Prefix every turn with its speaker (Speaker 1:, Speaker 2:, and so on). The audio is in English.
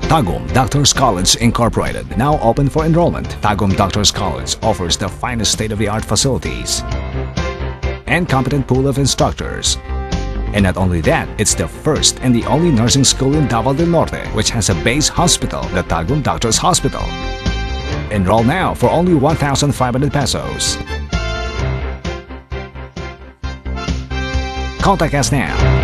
Speaker 1: Tagum Doctors College Incorporated, now open for enrollment. Tagum Doctors College offers the finest state-of-the-art facilities and competent pool of instructors. And not only that, it's the first and the only nursing school in Davao del Norte which has a base hospital, the Tagum Doctors Hospital. Enroll now for only 1,500 pesos. Contact us now.